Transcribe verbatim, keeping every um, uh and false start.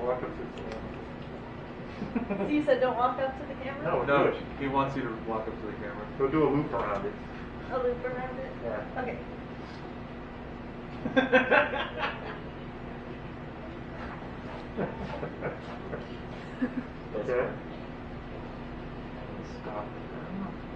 walk up to the camera. So you said don't walk up to the camera? No, No, do it. he wants you to walk up to the camera. Go do a loop around it. A loop around it? Yeah. Okay. Okay. Stop.